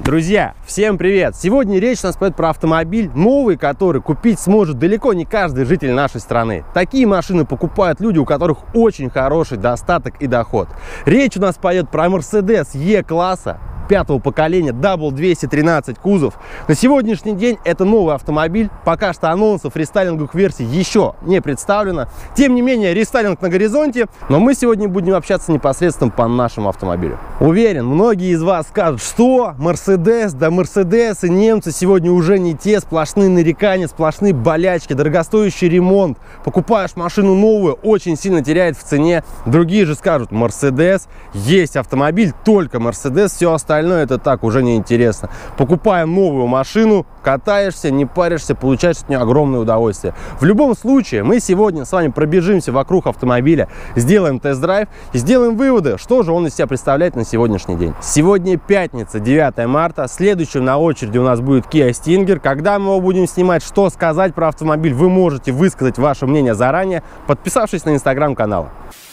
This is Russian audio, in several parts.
Друзья, всем привет! Сегодня речь у нас пойдет про автомобиль новый, который купить сможет далеко не каждый житель нашей страны. Такие машины покупают люди, у которых очень хороший достаток и доход. Речь у нас пойдет про Mercedes E-класса 5-го поколения, W213 кузов. На сегодняшний день это новый автомобиль. Пока что анонсов рестайлинговых версий еще не представлено. Тем не менее, рестайлинг на горизонте. Но мы сегодня будем общаться непосредственно по нашему автомобилю. Уверен, многие из вас скажут, что Mercedes, да Mercedes и немцы сегодня уже не те, сплошные нарекания, сплошные болячки, дорогостоящий ремонт. Покупаешь машину новую, очень сильно теряет в цене. Другие же скажут, Mercedes, есть автомобиль, только Mercedes, все остальное это так, уже не интересно. Покупаем новую машину, катаешься, не паришься, получаешь от нее огромное удовольствие. В любом случае, мы сегодня с вами пробежимся вокруг автомобиля, сделаем тест-драйв и сделаем выводы, что же он из себя представляет на сегодняшний день. Сегодня пятница, 9 марта. Следующим на очереди у нас будет Kia Stinger. Когда мы его будем снимать, что сказать про автомобиль, вы можете высказать ваше мнение заранее, подписавшись на инстаграм-канал.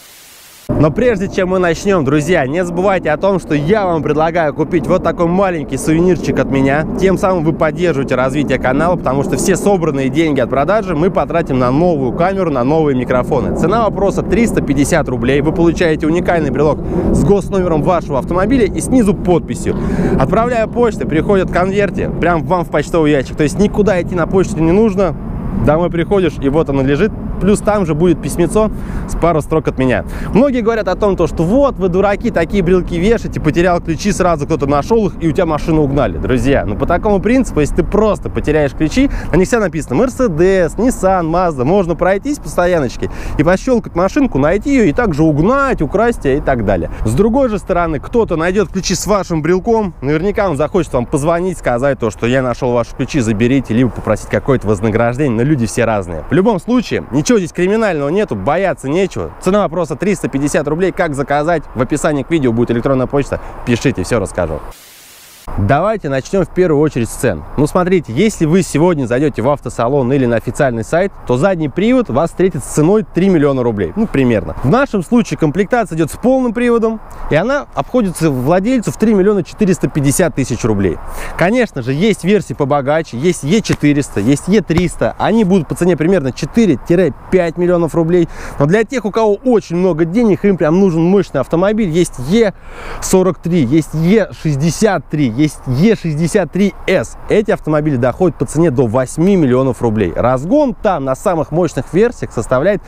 Но прежде чем мы начнем, друзья, не забывайте о том, что я вам предлагаю купить вот такой маленький сувенирчик от меня. Тем самым вы поддерживаете развитие канала, потому что все собранные деньги от продажи мы потратим на новую камеру, на новые микрофоны. Цена вопроса 350 рублей. Вы получаете уникальный брелок с госномером вашего автомобиля и снизу подписью. Отправляя почтой, приходят конверты прямо вам в почтовый ящик. То есть никуда идти на почту не нужно. Домой приходишь, и вот оно лежит. Плюс там же будет письмецо с пару строк от меня. Многие говорят о том, что вот вы дураки, такие брелки вешаете, потерял ключи, сразу кто-то нашел их, и у тебя машину угнали. Друзья, ну по такому принципу, если ты просто потеряешь ключи, на них вся написано Mercedes, Nissan, Mazda, можно пройтись по стояночке и пощелкать машинку, найти ее и также угнать, украсть ее и так далее. С другой же стороны, кто-то найдет ключи с вашим брелком, наверняка он захочет вам позвонить, сказать то, что я нашел ваши ключи, заберите, либо попросить какое-то вознаграждение, но люди все разные. В любом случае, ничего здесь криминального нету, бояться нечего. Цена вопроса 350 рублей. Как заказать? В описании к видео будет электронная почта. Пишите, все расскажу. Давайте начнем в первую очередь с цен. Ну, смотрите, если вы сегодня зайдете в автосалон или на официальный сайт, то задний привод вас встретит с ценой 3 миллиона рублей. Ну, примерно. В нашем случае комплектация идет с полным приводом, и она обходится владельцу в 3 миллиона 450 тысяч рублей. Конечно же, есть версии побогаче, есть E400, есть E300. Они будут по цене примерно 4-5 миллионов рублей. Но для тех, у кого очень много денег, им прям нужен мощный автомобиль, есть E43, есть E63, есть E63S. Эти автомобили доходят по цене до 8 миллионов рублей. Разгон там на самых мощных версиях составляет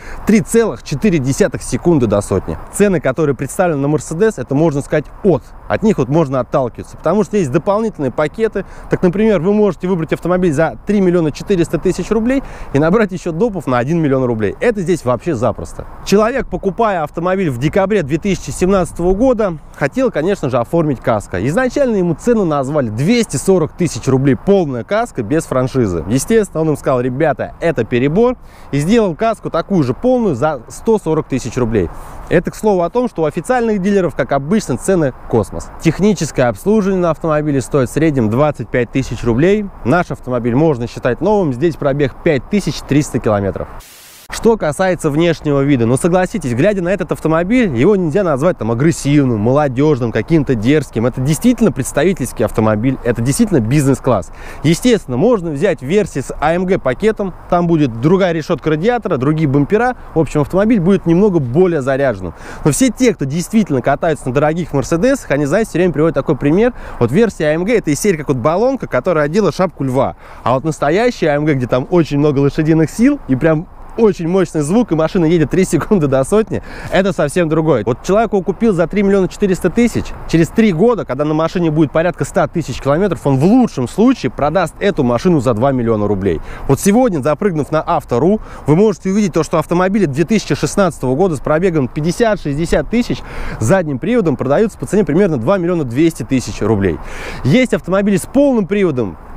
3,4 секунды до сотни. Цены, которые представлены на Mercedes, это можно сказать от них вот можно отталкиваться, потому что есть дополнительные пакеты. Так, например, вы можете выбрать автомобиль за 3 миллиона 400 тысяч рублей и набрать еще допов на 1 миллион рублей. Это здесь вообще запросто. Человек, покупая автомобиль в декабре 2017 года, хотел, конечно же, оформить каско. Изначально ему цену назвали 240 тысяч рублей, полная каска без франшизы. Естественно, он им сказал, ребята, это перебор, и сделал каску такую же полную за 140 тысяч рублей. Это, к слову, о том, что у официальных дилеров, как обычно, цены космос. Техническое обслуживание на автомобиле стоит в среднем 25 тысяч рублей. Наш автомобиль можно считать новым, здесь пробег 5300 километров. Что касается внешнего вида, ну согласитесь, глядя на этот автомобиль, его нельзя назвать там агрессивным, молодежным, каким-то дерзким. Это действительно представительский автомобиль, это действительно бизнес-класс. Естественно, можно взять версии с AMG пакетом, там будет другая решетка радиатора, другие бампера. В общем, автомобиль будет немного более заряженным. Но все те, кто действительно катаются на дорогих Mercedes, они, знаете, все время приводят такой пример. Вот версия AMG это из серии как вот баллонка, которая одела шапку льва. А вот настоящая AMG, где там очень много лошадиных сил и прям очень мощный звук, и машина едет 3 секунды до сотни, это совсем другое. Вот человек его купил за 3 миллиона 400 тысяч, через 3 года, когда на машине будет порядка 100 тысяч километров, он в лучшем случае продаст эту машину за 2 миллиона рублей. Вот сегодня, запрыгнув на Авто.ру, вы можете увидеть то, что автомобили 2016 года с пробегом 50-60 тысяч задним приводом продаются по цене примерно 2 миллиона 200 тысяч рублей. Есть автомобили с полным приводом,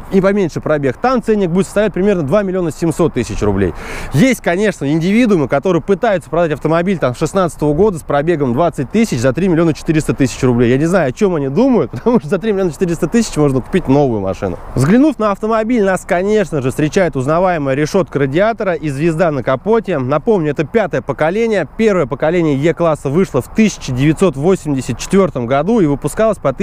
и поменьше пробег, там ценник будет составлять примерно 2 миллиона 700 тысяч рублей. Есть, конечно, индивидуумы, которые пытаются продать автомобиль там 2016 года с пробегом 20 тысяч за 3 миллиона 400 тысяч рублей. Я не знаю, о чем они думают, потому что за 3 миллиона 400 тысяч можно купить новую машину. Взглянув на автомобиль, нас, конечно же, встречает узнаваемая решетка радиатора и звезда на капоте. Напомню, это 5-е поколение. Первое поколение Е-класса вышло в 1984 году и выпускалось по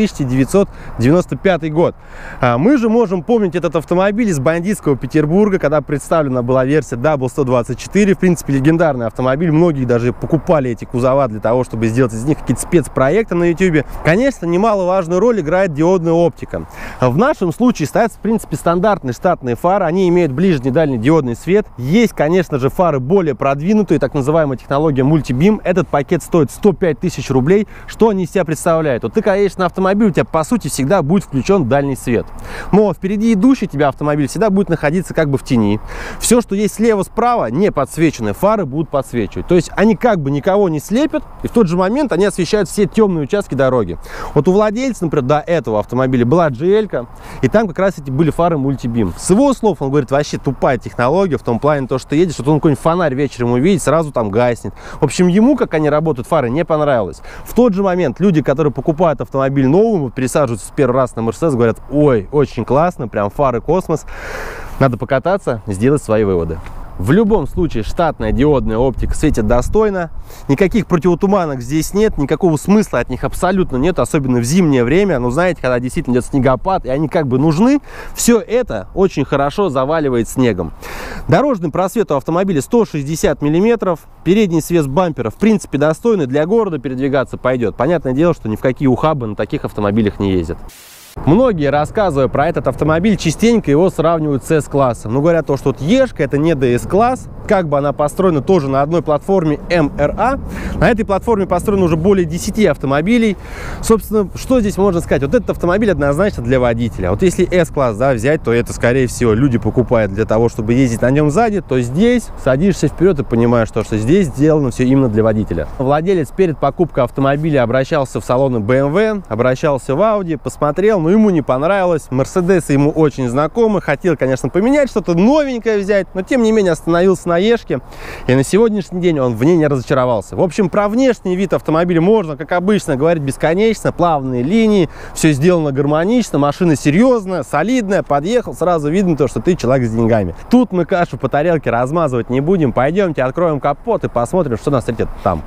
1995 год. Мы же можем помнить этот автомобиль из бандитского Петербурга, когда представлена была версия W124. В принципе, легендарный автомобиль. Многие даже покупали эти кузова для того, чтобы сделать из них какие-то спецпроекты на YouTube. Конечно, немаловажную роль играет диодная оптика. В нашем случае стоят, в принципе, стандартные штатные фары. Они имеют ближний и дальний диодный свет. Есть, конечно же, фары более продвинутые, так называемая технология мультибим. Этот пакет стоит 105 тысяч рублей. Что они из себя представляют? Вот ты, конечно, на автомобиль, у тебя, по сути, всегда будет включен дальний свет. Но впереди идущий тебя автомобиль всегда будет находиться как бы в тени. Все, что есть слева-справа, не подсвеченные фары будут подсвечивать. То есть они как бы никого не слепят, и в тот же момент они освещают все темные участки дороги. Вот у владельца, например, до этого автомобиля была GL-ка, и там как раз эти были фары мультибим. С его слов, он говорит, вообще тупая технология, в том плане, то, что едешь, вот он какой-нибудь фонарь вечером увидит, сразу там гаснет. В общем, ему, как они работают, фары, не понравилось. В тот же момент люди, которые покупают автомобиль новым, пересаживаются в первый раз на Mercedes, говорят, ой, очень классно, прям фары космос. Надо покататься, сделать свои выводы. В любом случае, штатная диодная оптика светит достойно. Никаких противотуманок здесь нет, никакого смысла от них абсолютно нет, особенно в зимнее время. Ну, знаете, когда действительно идет снегопад, и они как бы нужны, все это очень хорошо заваливает снегом. Дорожный просвет у автомобиля 160 мм. Передний свес бампера, в принципе, достойный. Для города передвигаться пойдет. Понятное дело, что ни в какие ухабы на таких автомобилях не ездят. Многие, рассказывая про этот автомобиль, частенько его сравнивают с S-классом. Но говорят то, что вот Ешка это не DS-класс, как бы она построена тоже на одной платформе MRA. На этой платформе построено уже более 10 автомобилей. Собственно, что здесь можно сказать? Вот этот автомобиль однозначно для водителя. Вот если S-класс, да, взять, то это, скорее всего, люди покупают для того, чтобы ездить на нем сзади, то здесь садишься вперед и понимаешь, что здесь сделано все именно для водителя. Владелец перед покупкой автомобиля обращался в салоны BMW, обращался в Audi, посмотрел, но ему не понравилось. Mercedes ему очень знакомы. Хотел, конечно, поменять, что-то новенькое взять, но тем не менее остановился на Ешке. И на сегодняшний день он в ней не разочаровался. В общем, про внешний вид автомобиля можно, как обычно, говорить бесконечно. Плавные линии, все сделано гармонично, машина серьезная, солидная. Подъехал, сразу видно то, что ты человек с деньгами. Тут мы кашу по тарелке размазывать не будем. Пойдемте, откроем капот и посмотрим, что нас встретит там.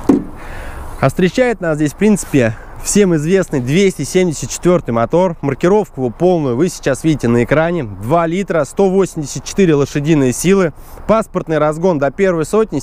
А встречает нас здесь, в принципе, всем известный 274 мотор. Маркировку его полную вы сейчас видите на экране. 2 литра, 184 лошадиные силы. Паспортный разгон до первой сотни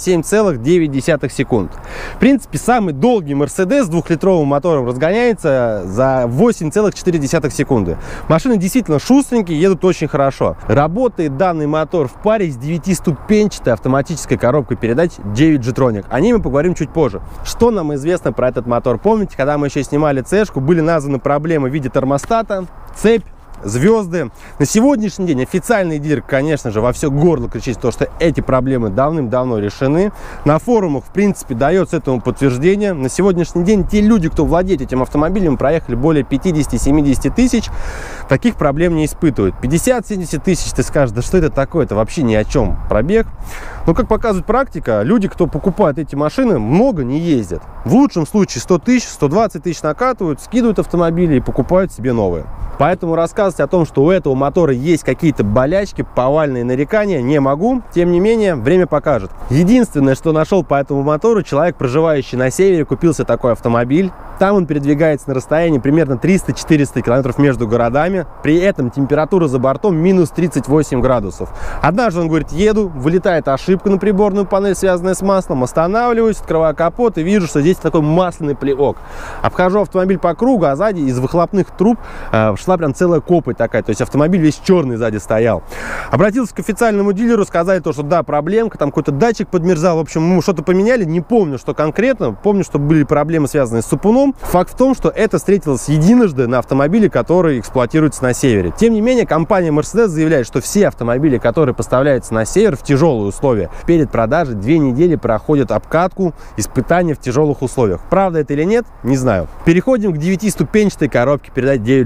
7,9 секунд. В принципе, самый долгий Mercedes с 2-литровым мотором разгоняется за 8,4 секунды. Машины действительно шустренькие, едут очень хорошо. Работает данный мотор в паре с 9-ступенчатой автоматической коробкой передач 9 G-Tronic. О ней мы поговорим чуть позже. Что нам известно про этот мотор? Помните, когда мы еще снимали C-шку, были названы проблемы в виде термостата, цепь, звезды. На сегодняшний день официальный дилер, конечно же, во все горло кричит то, что эти проблемы давным-давно решены. На форумах, в принципе, дается этому подтверждение. На сегодняшний день те люди, кто владеет этим автомобилем, проехали более 50-70 тысяч, таких проблем не испытывают. 50-70 тысяч, ты скажешь, да что это такое, это вообще ни о чем пробег. Но, как показывает практика, люди, кто покупает эти машины, много не ездят. В лучшем случае 100 тысяч, 120 тысяч накатывают, скидывают автомобили и покупают себе новые. Поэтому рассказывать о том, что у этого мотора есть какие-то болячки, повальные нарекания, не могу. Тем не менее, время покажет. Единственное, что нашел по этому мотору, человек, проживающий на севере, купил себе такой автомобиль. Там он передвигается на расстоянии примерно 300-400 километров между городами. При этом температура за бортом минус 38 градусов. Однажды он говорит, еду, вылетает ошибка на приборную панель, связанная с маслом, останавливаюсь, открываю капот и вижу, что здесь такой масляный плевок. Обхожу автомобиль по кругу, а сзади из выхлопных труб шла прям целая копоть такая, то есть автомобиль весь черный сзади стоял. Обратился к официальному дилеру, сказали то, что да, проблемка, там какой-то датчик подмерзал, в общем, мы что-то поменяли, не помню, что конкретно, помню, что были проблемы, связанные с сапуном. Факт в том, что это встретилось единожды на автомобиле, который эксплуатируется на севере. Тем не менее, компания Mercedes заявляет, что все автомобили, которые поставляются на север в тяжелые условия, перед продажей 2 недели проходят обкатку, испытания в тяжелых условиях. Правда это или нет, не знаю. Переходим к 9-ступенчатой коробке передач 9 G-Tronic.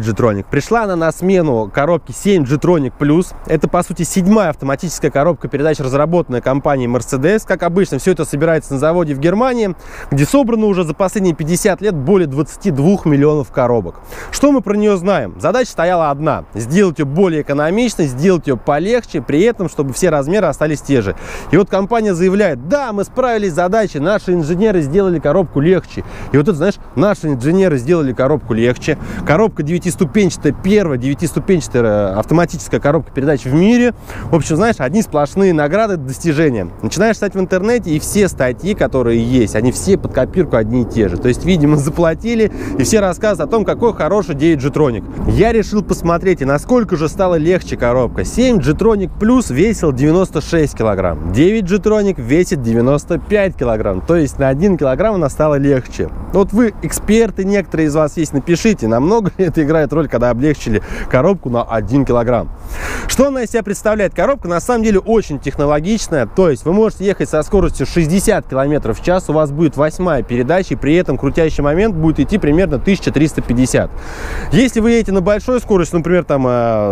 Пришла она на смену коробки 7 G-Tronic Plus. Это, по сути, 7-я автоматическая коробка передач, разработанная компанией Mercedes. Как обычно, все это собирается на заводе в Германии, где собрано уже за последние 50 лет более 22 миллионов коробок. Что мы про нее знаем? Задача стояла одна – сделать ее более экономичной, сделать ее полегче, при этом, чтобы все размеры остались те же. И вот компания заявляет: да, мы справились с задачей, наши инженеры сделали коробку легче. И вот это, знаешь, наши инженеры сделали коробку легче. Коробка 9-ступенчатая, первая 9-ступенчатая автоматическая коробка передач в мире. В общем, знаешь, одни сплошные награды, достижения. Начинаешь читать в интернете, и все статьи, которые есть, они все под копирку одни и те же. То есть, видимо, заплатили, и все рассказывают о том, какой хороший 9 G-Tronic. Я решил посмотреть, и насколько же стала легче коробка. 7 G-Tronic Plus весил 96 килограмм, 9 G-Tronic весит 95 килограмм. То есть на 1 килограмм она стала легче. Вот вы, эксперты, некоторые из вас есть, напишите, намного ли это играет роль, когда облегчили коробку на 1 килограмм. Что она из себя представляет? Коробка на самом деле очень технологичная. То есть вы можете ехать со скоростью 60 км в час, у вас будет 8-я передача, и при этом крутящий момент будет идти примерно 1350. Если вы едете на большой скорости, например, там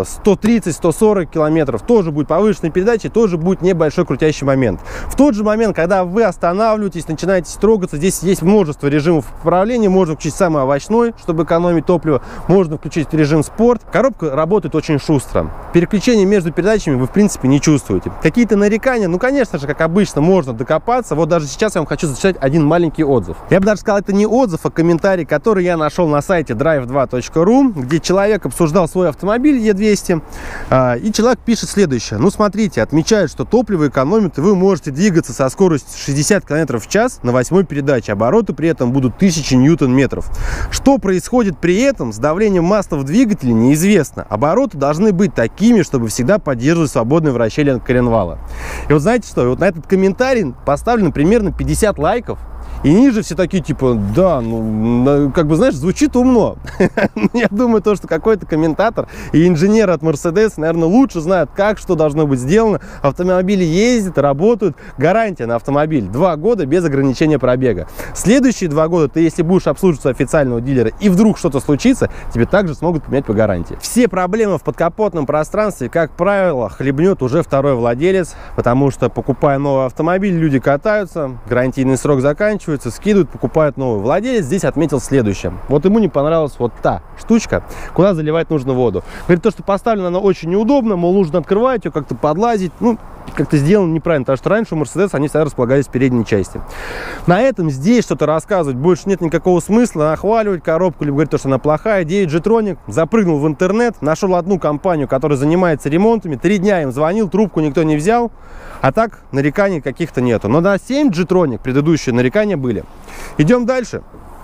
130-140 км, тоже будет повышенная передача, тоже будет небольшой крутящий момент. В тот же момент, когда вы останавливаетесь, начинаете трогаться, здесь есть множество режимов управления. Можно включить самый овощной, чтобы экономить топливо, можно включить режим спорт. Коробка работает очень шустро. Переключение между передачами вы, в принципе, не чувствуете. Какие-то нарекания, ну, конечно же, как обычно, можно докопаться. Вот даже сейчас я вам хочу зачитать один маленький отзыв. Я бы даже сказал, это не отзыв, а комментарий, который я нашел на сайте drive2.ru, где человек обсуждал свой автомобиль E200, и человек пишет следующее. Ну, смотрите, отмечает, что топливо экономит, и вы можете двигаться со скоростью 60 км в час на 8-й передаче. Обороты при этом будут 1000 ньютон-метров. Что происходит при этом с давлением масла в двигателе, неизвестно. Обороты должны быть такими, чтобы всегда поддерживать свободное вращение коленвала. И вот знаете что? И вот на этот комментарий поставлено примерно 50 лайков. И ниже все такие, типа, да, ну, как бы, знаешь, звучит умно. Я думаю, то, что какой-то комментатор и инженер от Mercedes, наверное, лучше знают, как, что должно быть сделано. Автомобили ездят, работают. Гарантия на автомобиль 2 года без ограничения пробега. Следующие 2 года ты, если будешь обслуживаться официального дилера и вдруг что-то случится, тебе также смогут поменять по гарантии. Все проблемы в подкапотном пространстве, как правило, хлебнет уже второй владелец, потому что, покупая новый автомобиль, люди катаются, гарантийный срок заканчивается, скидывают, покупают новый. Владелец здесь отметил следующее. Вот ему не понравилась вот та штучка, куда заливать нужно воду. Говорит, то, что поставлено, она очень неудобно, мол, нужно открывать ее, как-то подлазить. Ну, как-то сделано неправильно, потому что раньше у Mercedes они всегда располагались в передней части. На этом здесь что-то рассказывать больше нет никакого смысла, нахваливать коробку, либо говорить, что она плохая. 9 G-Tronic, запрыгнул в интернет, нашел одну компанию, которая занимается ремонтами, 3 дня им звонил, трубку никто не взял, а так нареканий каких-то нету. Но на 7 G-Tronic предыдущие нарекания были. Идем дальше.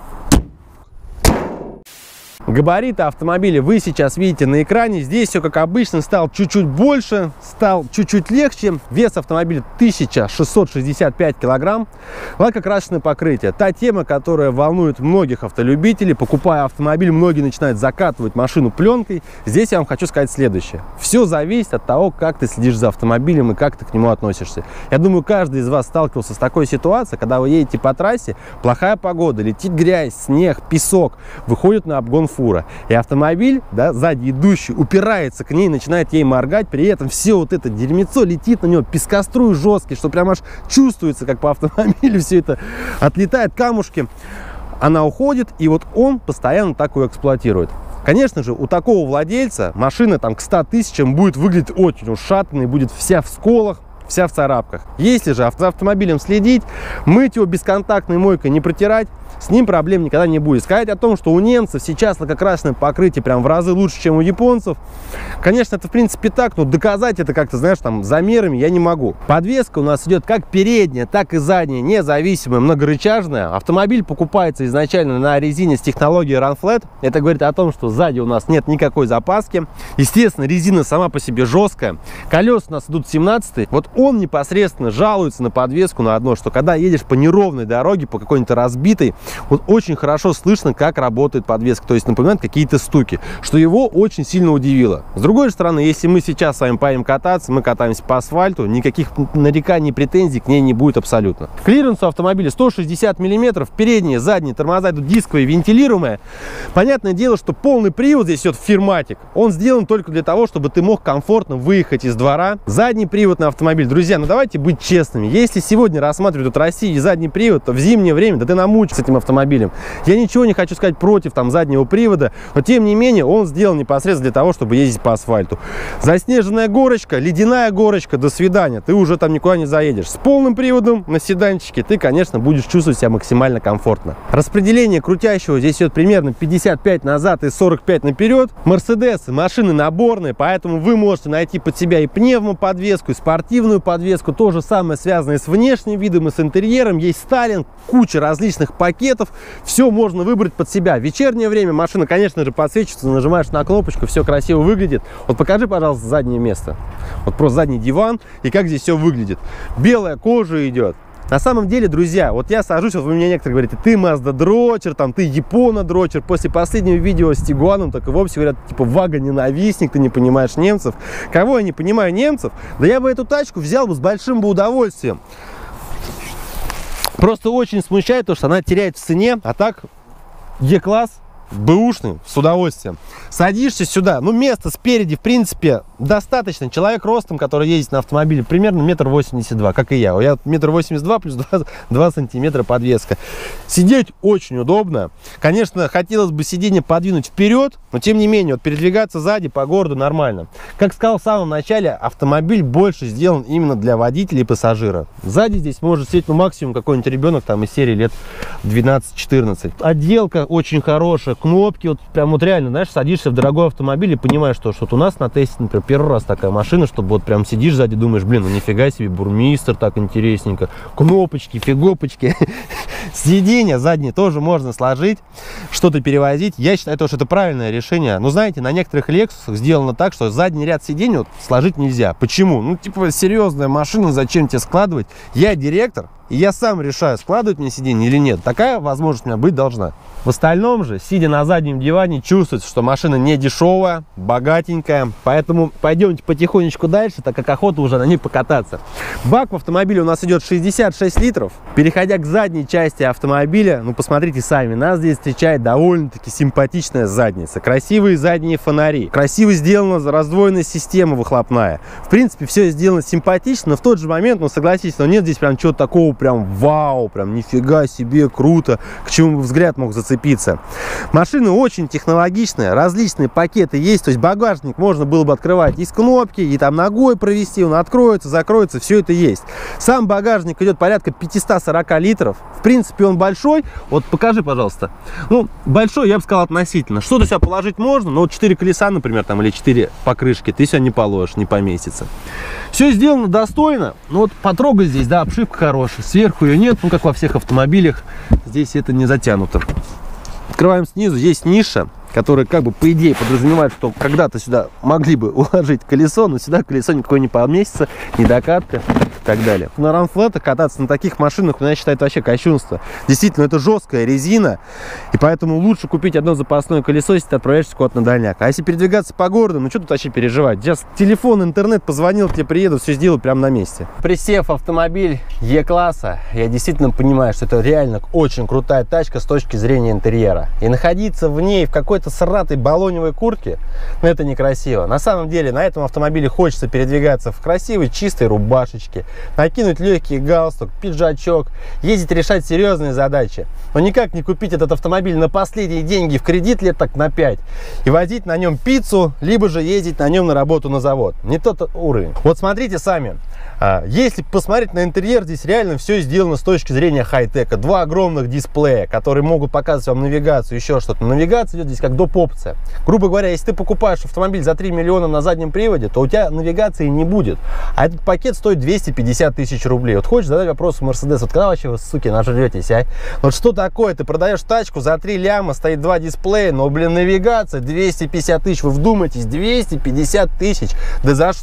Габариты автомобиля вы сейчас видите на экране. Здесь все как обычно, стал чуть-чуть больше, стал чуть-чуть легче. Вес автомобиля 1665 килограмм. Лакокрасочное покрытие. Та тема, которая волнует многих автолюбителей. Покупая автомобиль, многие начинают закатывать машину пленкой. Здесь я вам хочу сказать следующее. Все зависит от того, как ты следишь за автомобилем и как ты к нему относишься. Я думаю, каждый из вас сталкивался с такой ситуацией, когда вы едете по трассе, плохая погода, летит грязь, снег, песок, выходит на обгон фура. И автомобиль, да, сзади идущий, упирается к ней, начинает ей моргать, при этом все вот это дерьмецо летит на него, пескоструй жесткий, что прям аж чувствуется, как по автомобилю все это отлетает, камушки. Она уходит, и вот он постоянно так ее эксплуатирует. Конечно же, у такого владельца машина там к 100 тысячам будет выглядеть очень ушатанной, будет вся в сколах, вся в царапках. Если же за автомобилем следить, мыть его бесконтактной мойкой, не протирать, с ним проблем никогда не будет. Сказать о том, что у немцев сейчас лакокрасочное покрытие прям в разы лучше, чем у японцев, конечно, это в принципе так, но доказать это как-то, знаешь, там замерами я не могу. Подвеска у нас идет как передняя, так и задняя, независимая, многорычажная. Автомобиль покупается изначально на резине с технологией Run Flat. Это говорит о том, что сзади у нас нет никакой запаски. Естественно, резина сама по себе жесткая. Колеса у нас идут 17. Вот он непосредственно жалуется на подвеску, на одно, что когда едешь по неровной дороге, по какой-нибудь разбитой, вот очень хорошо слышно, как работает подвеска, то есть напоминает какие-то стуки, что его очень сильно удивило. С другой стороны, если мы сейчас с вами поедем кататься, мы катаемся по асфальту, никаких нареканий, претензий к ней не будет абсолютно. Клиренс у автомобиля 160 мм, передние, задние тормоза идут дисковые, вентилируемые. Понятное дело, что полный привод здесь идет фирматик, он сделан только для того, чтобы ты мог комфортно выехать из двора. Задний привод на автомобиль, друзья, ну давайте быть честными, если сегодня рассматривают от России задний привод, то в зимнее время, да ты намучишься с этим автомобилем. Я ничего не хочу сказать против там заднего привода, но тем не менее он сделан непосредственно для того, чтобы ездить по асфальту. Заснеженная горочка, ледяная горочка, до свидания, ты уже там никуда не заедешь. С полным приводом на седанчике ты, конечно, будешь чувствовать себя максимально комфортно. Распределение крутящего здесь идет примерно 55 назад и 45 наперед. Мерседесы, машины наборные, поэтому вы можете найти под себя и пневмоподвеску, и спортивную подвеску. То же самое связанное с внешним видом и с интерьером. Есть стайлинг, куча различных пакетов. Все можно выбрать под себя. В вечернее время машина, конечно же, подсвечивается, нажимаешь на кнопочку, все красиво выглядит. Вот покажи, пожалуйста, заднее место. Вот просто задний диван и как здесь все выглядит. Белая кожа идет. На самом деле, друзья, вот я сажусь, вот вы мне некоторые говорите, ты Mazda дрочер, там, ты Япона дрочер. После последнего видео с Тигуаном так и вовсе говорят, типа, Вага ненавистник, ты не понимаешь немцев. Кого я не понимаю немцев? Да я бы эту тачку взял бы с большим бы удовольствием. Просто очень смущает то, что она теряет в цене, а так Е-класс, бэушный, с удовольствием. Садишься сюда, ну место спереди, в принципе, достаточно. Человек ростом, который ездит на автомобиле, примерно 1,82 м, как и я. Я 1,82 м плюс 2 сантиметра подвеска. Сидеть очень удобно. Конечно, хотелось бы сиденье подвинуть вперед, но тем не менее, вот передвигаться сзади по городу нормально. Как сказал в самом начале, автомобиль больше сделан именно для водителя и пассажира. Сзади здесь может сидеть, ну, максимум какой-нибудь ребенок там из серии лет 12-14. Отделка очень хорошая, кнопки, вот прям вот реально, знаешь, садишься в дорогой автомобиль и понимаешь, что вот у нас на тесте, например, первый раз такая машина, чтобы вот прям сидишь сзади, думаешь, блин, ну нифига себе, бурмистр, так интересненько, кнопочки, фигопочки. Сиденья задние тоже можно сложить, что-то перевозить. Я считаю, что это правильное решение. Но знаете, на некоторых Lexus сделано так, что задний ряд сидений вот сложить нельзя. Почему? Ну, типа, серьезная машина, зачем тебе складывать? Я директор, и я сам решаю, складывать мне сиденье или нет. Такая возможность у меня быть должна. В остальном же, сидя на заднем диване, чувствуется, что машина не дешевая, богатенькая. Поэтому пойдемте потихонечку дальше, так как охота уже на ней покататься. Бак в автомобиле у нас идет 66 литров. Переходя к задней части автомобиля, ну посмотрите сами, нас здесь встречает довольно-таки симпатичная задница. Красивые задние фонари. Красиво сделана раздвоенная система выхлопная. В принципе, все сделано симпатично, но в тот же момент, ну согласитесь, но нет здесь прям чего-то такого прям вау, прям нифига себе, круто, к чему взгляд мог зацепиться. Машина очень технологичная, различные пакеты есть, то есть багажник можно было бы открывать из кнопки, и там ногой провести, он откроется, закроется, все это есть. Сам багажник идет порядка 540 литров, в принципе он большой, вот покажи, пожалуйста. Ну, большой, я бы сказал, относительно. Что-то сюда положить можно, но вот 4 колеса, например, там, или 4 покрышки, ты сюда не положишь, не поместится. Все сделано достойно, ну вот потрогай здесь, да, обшивка хорошая, сверху ее нет, ну как во всех автомобилях, здесь это не затянуто. Открываем снизу, есть ниша, которая как бы по идее подразумевает, что когда-то сюда могли бы уложить колесо, но сюда колесо никакое не поместится, не докатка и так далее. На ранфлетах кататься на таких машинах, я считаю, это вообще кощунство. Действительно, это жесткая резина, и поэтому лучше купить одно запасное колесо, если ты отправляешься куда-то на дальняк. А если передвигаться по городу, ну что тут вообще переживать? Сейчас телефон, интернет, позвонил, тебе приедут, все сделают прямо на месте. Присев автомобиль Е-класса, я действительно понимаю, что это реально очень крутая тачка с точки зрения интерьера. И находиться в ней в какой-то сратой баллоневой куртке, ну это некрасиво. На самом деле на этом автомобиле хочется передвигаться в красивой чистой рубашечке, накинуть легкий галстук, пиджачок, ездить решать серьезные задачи. Но никак не купить этот автомобиль на последние деньги в кредит лет так на 5 и возить на нем пиццу, либо же ездить на нем на работу на завод. Не тот уровень. Вот смотрите сами. Если посмотреть на интерьер, здесь реально все сделано с точки зрения хай-тека. Два огромных дисплея, которые могут показывать вам навигацию, еще что-то. Навигация идет здесь как доп. Опция. Грубо говоря, если ты покупаешь автомобиль за 3 миллиона на заднем приводе, то у тебя навигации не будет. А этот пакет стоит 250 тысяч рублей. Вот хочешь задать вопрос у Mercedes, вот когда вообще вы, суки, нажретесь, а? Вот что такое? Ты продаешь тачку за 3 ляма, стоит 2 дисплея, но, блин, навигация 250 тысяч. Вы вдумайтесь, 250 тысяч. Да за что?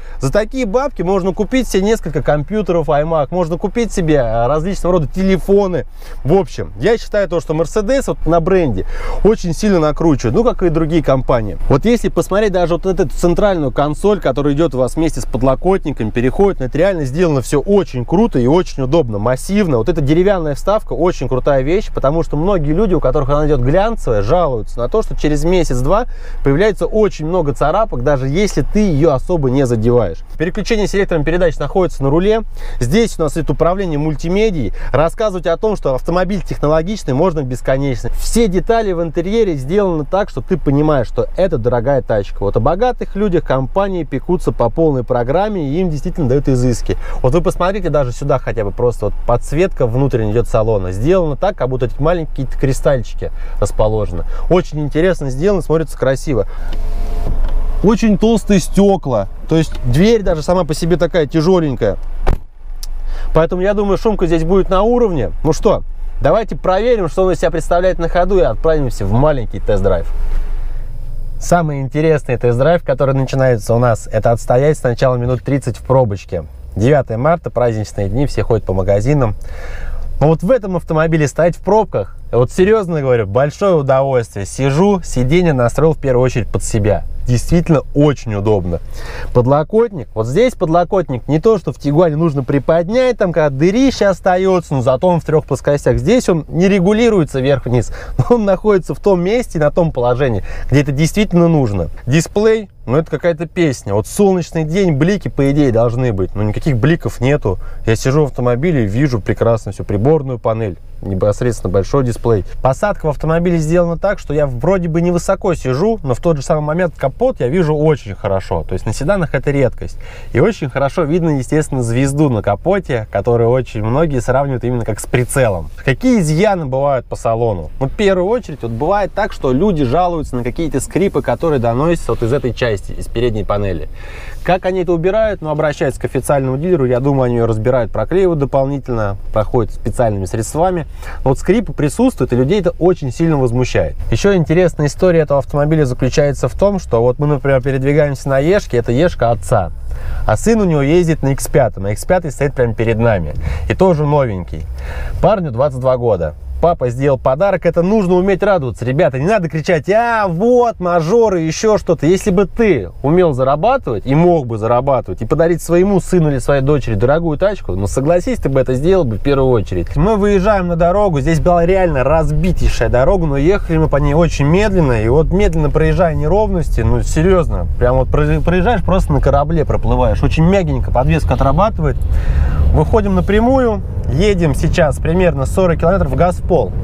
За такие бабки можно купить себе несколько компьютеров iMac, можно купить себе различного рода телефоны. В общем, я считаю то, что Mercedes вот на бренде очень сильно накручивает, ну, как и другие компании. Вот если посмотреть даже вот эту центральную консоль, которая идет у вас вместе с подлокотником, переходит, это реально сделано все очень круто и очень удобно, массивно. Вот эта деревянная вставка очень крутая вещь, потому что многие люди, у которых она идет глянцевая, жалуются на то, что через месяц-два появляется очень много царапок, даже если ты ее особо не задеваешь. Переключение селектором передач находится на руле. Здесь у нас это управление мультимедией. Рассказывать о том, что автомобиль технологичный, можно бесконечно. Все детали в интерьере сделаны так, что ты понимаешь, что это дорогая тачка. Вот о богатых людях компании пекутся по полной программе, и им действительно дают изыски. Вот вы посмотрите даже сюда хотя бы просто вот подсветка внутренняя идет салона. Сделано так, как будто эти маленькие кристальчики расположены. Очень интересно сделано, смотрится красиво. Очень толстые стекла, то есть дверь даже сама по себе такая тяжеленькая. Поэтому я думаю, шумка здесь будет на уровне. Ну что, давайте проверим, что он из себя представляет на ходу, и отправимся в маленький тест-драйв. Самый интересный тест-драйв, который начинается у нас, это отстоять сначала минут 30 в пробочке. 9 марта, праздничные дни, все ходят по магазинам. Но вот в этом автомобиле стоять в пробках, вот серьезно говорю, большое удовольствие. Сижу, сиденье настроил в первую очередь под себя. Действительно очень удобно. Подлокотник. Вот здесь подлокотник не то, что в Тигуане нужно приподнять, там когда дырище остается, но зато он в 3 плоскостях. Здесь он не регулируется вверх-вниз, но он находится в том месте, на том положении, где это действительно нужно. Дисплей, ну это какая-то песня. Вот солнечный день, блики по идее должны быть, но никаких бликов нету. Я сижу в автомобиле и вижу прекрасно всю приборную панель, непосредственно большой дисплей. Посадка в автомобиле сделана так, что я вроде бы невысоко сижу, но в тот же самый момент капот я вижу очень хорошо. То есть на седанах это редкость. И очень хорошо видно, естественно, звезду на капоте, которую очень многие сравнивают именно как с прицелом. Какие изъяны бывают по салону? Ну, в первую очередь, вот бывает так, что люди жалуются на какие-то скрипы, которые доносятся вот из этой части, из передней панели. Как они это убирают? Ну, обращаются к официальному дилеру. Я думаю, они ее разбирают, проклеивают дополнительно, проходят специальными средствами. Но вот скрипы присутствуют, и людей это очень сильно возмущает. Еще интересная история этого автомобиля заключается в том, что вот мы, например, передвигаемся на Ешке, это Ешка отца. А сын у него ездит на X5, а X5 стоит прямо перед нами. И тоже новенький. Парню 22 года. Папа сделал подарок, это нужно уметь радоваться. Ребята, не надо кричать, вот, мажоры, еще что-то. Если бы ты умел зарабатывать и мог бы зарабатывать, и подарить своему сыну или своей дочери дорогую тачку, ну согласись, ты бы это сделал бы в первую очередь. Мы выезжаем на дорогу, здесь была реально разбитейшая дорога, но ехали мы по ней очень медленно. И вот медленно проезжая неровности, ну серьезно, прям вот проезжаешь, просто на корабле проплываешь. Очень мягенько, подвеска отрабатывает. Выходим напрямую, едем сейчас примерно 40 километров в газ в пол.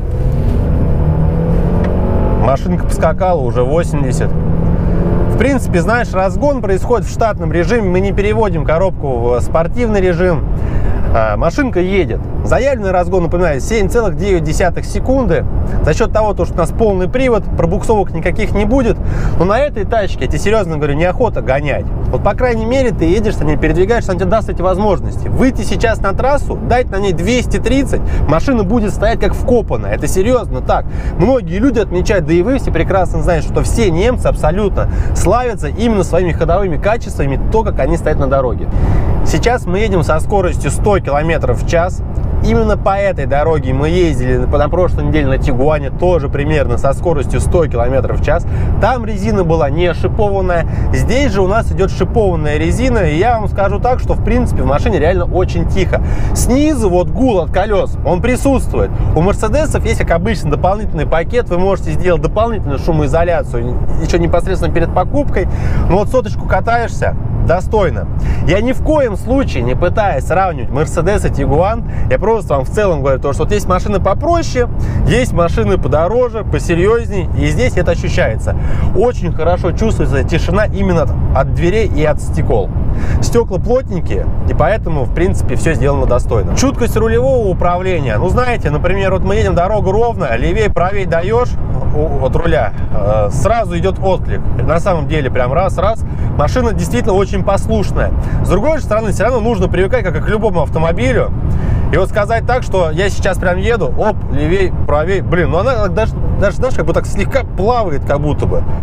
Машинка поскакала уже 80. В принципе, знаешь, разгон происходит в штатном режиме. Мы не переводим коробку в спортивный режим. Машинка едет. Заявленный разгон, напоминаю, 7,9 секунды. За счет того, что у нас полный привод, пробуксовок никаких не будет. Но на этой тачке, я тебе серьезно говорю, неохота гонять. Вот, по крайней мере, ты едешь, на ней передвигаешься, она тебе даст эти возможности. Выйти сейчас на трассу, дать на ней 230, машина будет стоять как вкопанная. Это серьезно так. Многие люди отмечают, да и вы все прекрасно знаете, что все немцы абсолютно славятся именно своими ходовыми качествами, то, как они стоят на дороге. Сейчас мы едем со скоростью 100 км в час. Именно по этой дороге мы ездили на прошлой неделе на Тигуане, тоже примерно со скоростью 100 км в час. Там резина была не шипованная, здесь же у нас идет шипованная резина. И я вам скажу так, что в принципе в машине реально очень тихо. Снизу вот гул от колес, он присутствует. У Мерседесов есть, как обычно, дополнительный пакет. Вы можете сделать дополнительную шумоизоляцию еще непосредственно перед покупкой. Но вот соточку катаешься достойно. Я ни в коем случае не пытаюсь сравнивать Mercedes и Tiguan. Я просто вам в целом говорю, что вот есть машины попроще, есть машины подороже, посерьезней, и здесь это ощущается. Очень хорошо чувствуется тишина именно от дверей и от стекол. Стекла плотненькие, и поэтому, в принципе, все сделано достойно. Чуткость рулевого управления. Ну, знаете, например, вот мы едем, дорога ровная, левее, правее даешь от руля, сразу идет отклик. На самом деле, прям раз-раз. Машина действительно очень послушная. С другой же стороны, все равно нужно привыкать, как и к любому автомобилю. И вот сказать так, что я сейчас прям еду, оп, левее, правее. Блин, ну она даже, знаешь, как бы так слегка плавает, как будто бы.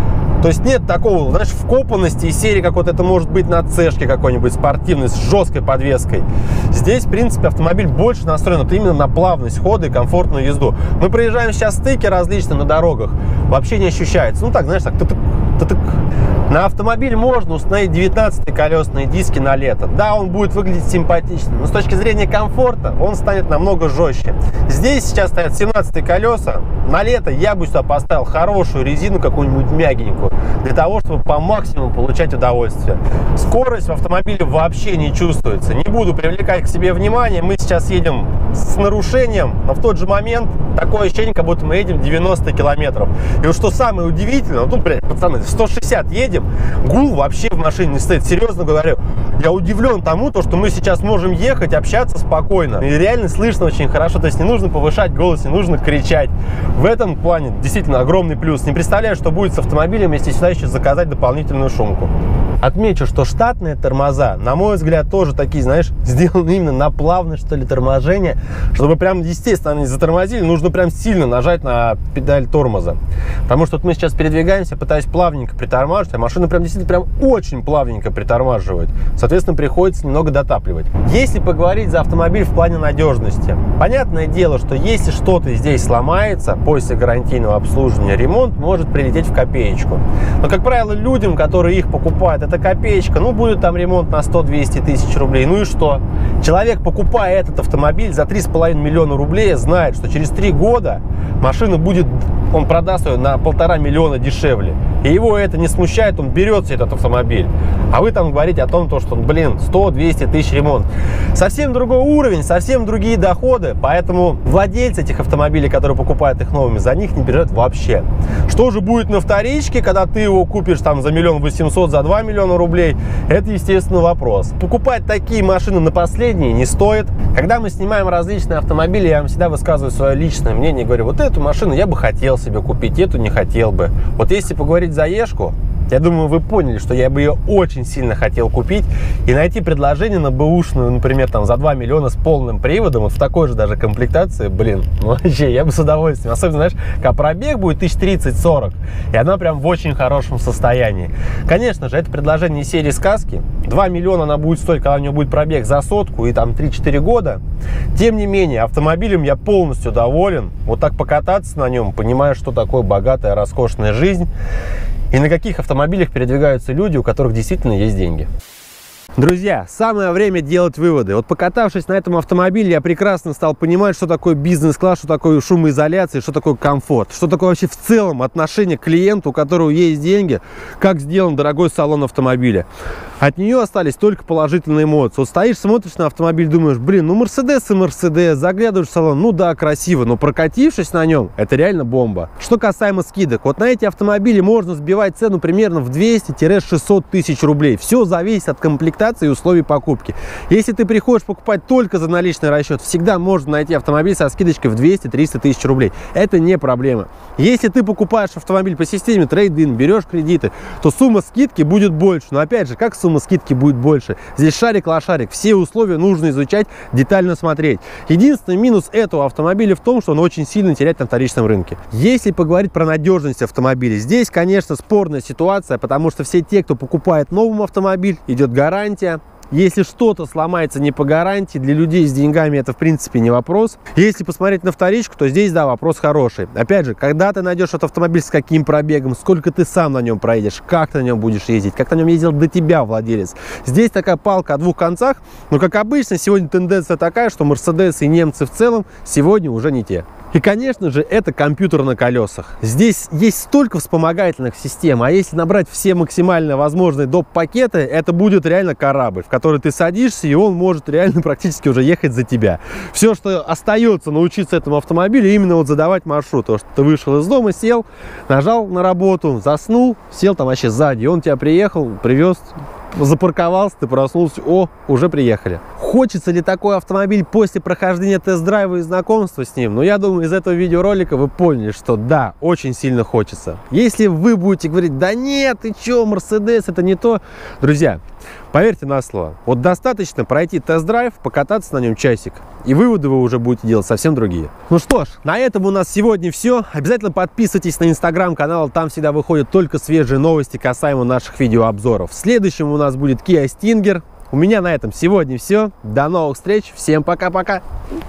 То есть нет такого, знаешь, вкопанности из серии, как вот это может быть на цешке какой-нибудь спортивной с жесткой подвеской. Здесь, в принципе, автомобиль больше настроен вот именно на плавность хода и комфортную езду. Мы проезжаем сейчас стыки различные на дорогах, вообще не ощущается. Ну так, знаешь, так, На автомобиль можно установить 19-е колесные диски на лето. Да, он будет выглядеть симпатично, но с точки зрения комфорта он станет намного жестче. Здесь сейчас стоят 17-е колеса. На лето я бы сюда поставил хорошую резину, какую-нибудь мягенькую, для того, чтобы по максимуму получать удовольствие. Скорость в автомобиле вообще не чувствуется. Не буду привлекать к себе внимание. Мы сейчас едем с нарушением, но в тот же момент такое ощущение, как будто мы едем 90 километров. И вот что самое удивительное, ну, блядь, пацаны, 160 едем, гул вообще в машине не стоит. Серьезно говорю, я удивлен тому, что мы сейчас можем ехать, общаться спокойно. И реально слышно очень хорошо, то есть не нужно повышать голос, не нужно кричать. В этом плане действительно огромный плюс. Не представляю, что будет с автомобилем, если сюда еще заказать дополнительную шумку. Отмечу, что штатные тормоза, на мой взгляд, тоже такие, знаешь, сделаны именно на плавное, что ли, торможение. Чтобы прям, естественно, они затормозили, нужно прям сильно нажать на педаль тормоза. Потому что вот мы сейчас передвигаемся, пытаясь плавненько притормаживать, а машина прям действительно прям очень плавненько притормаживает. Соответственно, приходится немного дотапливать. Если поговорить за автомобиль в плане надежности, понятное дело, что если что-то здесь сломается после гарантийного обслуживания, ремонт может прилететь в копеечку. Но, как правило, людям, которые их покупают, это копеечка, ну, будет там ремонт на 100-200 тысяч рублей, ну и что? Человек, покупая этот автомобиль за 3,5 миллиона рублей, знает, что через 3 года машина будет, он продаст ее на 1,5 миллиона дешевле. И его это не смущает, он берет себе этот автомобиль. А вы там говорите о том, что, блин, 100-200 тысяч ремонт. Совсем другой уровень, совсем другие доходы, поэтому владельцы этих автомобилей, которые покупают их новыми, за них не берут вообще. Что же будет на вторичке, когда ты его купишь там за 1 800 000, за 2 миллиона рублей? Это, естественно, вопрос. Покупать такие машины на последние не стоит. Когда мы снимаем различные автомобили, я вам всегда высказываю свое личное мнение, говорю, вот эту машину я бы хотел себе купить, эту не хотел бы. Вот если поговорить за Ешку, я думаю, вы поняли, что я бы ее очень сильно хотел купить и найти предложение на бэушную, например, там за 2 миллиона с полным приводом, вот в такой же даже комплектации, блин, ну вообще, я бы с удовольствием. Особенно, знаешь, когда пробег будет 1030-40, и она прям в очень хорошем состоянии. Конечно же, это предложение из серии сказки. 2 миллиона она будет стоить, когда у нее будет пробег за 100 и там 3-4 года. Тем не менее, автомобилем я полностью доволен. Вот так покататься на нем, понимая, что такое богатая, роскошная жизнь. И на каких автомобилях передвигаются люди, у которых действительно есть деньги. Друзья, самое время делать выводы. Вот покатавшись на этом автомобиле, я прекрасно стал понимать, что такое бизнес-класс, что такое шумоизоляция, что такое комфорт, что такое вообще в целом отношение к клиенту, у которого есть деньги, как сделан дорогой салон автомобиля. От нее остались только положительные эмоции. Вот стоишь, смотришь на автомобиль, думаешь, блин, ну Мерседес и Мерседес, заглядываешь в салон, ну да, красиво, но прокатившись на нем, это реально бомба. Что касаемо скидок, вот на эти автомобили можно сбивать цену примерно в 200-600 тысяч рублей. Все зависит от комплектации и условий покупки. Если ты приходишь покупать только за наличный расчет, всегда можно найти автомобиль со скидочкой в 200-300 тысяч рублей. Это не проблема. Если ты покупаешь автомобиль по системе трейд-ин, берешь кредиты, то сумма скидки будет больше. Но опять же, как сумма скидки будет больше? Здесь шарик-лошарик. Все условия нужно изучать, детально смотреть. Единственный минус этого автомобиля в том, что он очень сильно теряет на вторичном рынке. Если поговорить про надежность автомобиля, здесь, конечно, спорная ситуация, потому что все те, кто покупает новый автомобиль, идет гарантия. Если что-то сломается не по гарантии, для людей с деньгами это в принципе не вопрос. Если посмотреть на вторичку, то здесь, да, вопрос хороший. Опять же, когда ты найдешь этот автомобиль, с каким пробегом, сколько ты сам на нем проедешь, как ты на нем будешь ездить, как на нем ездил до тебя владелец. Здесь такая палка о двух концах, но, как обычно, сегодня тенденция такая, что Мерседес и немцы в целом сегодня уже не те. И, конечно же, это компьютер на колесах. Здесь есть столько вспомогательных систем, а если набрать все максимально возможные доп-пакеты, это будет реально корабль, в который ты садишься, и он может реально практически уже ехать за тебя. Все, что остается научиться этому автомобилю, именно вот задавать маршрут. То, что ты вышел из дома, сел, нажал на работу, заснул, сел там вообще сзади, он тебя приехал, привез, запарковался, ты проснулся, о, уже приехали. Хочется ли такой автомобиль после прохождения тест-драйва и знакомства с ним? Ну, я думаю, из этого видеоролика вы поняли, что да, очень сильно хочется. Если вы будете говорить, да нет, ты чё, Мерседес, это не то. Друзья, Поверьте на слово, вот достаточно пройти тест-драйв, покататься на нем часик, и выводы вы уже будете делать совсем другие. Ну что ж, на этом у нас сегодня все. Обязательно подписывайтесь на инстаграм-канал, там всегда выходят только свежие новости касаемо наших видеообзоров. В следующем у нас будет Kia Stinger. У меня на этом сегодня все. До новых встреч. Всем пока-пока.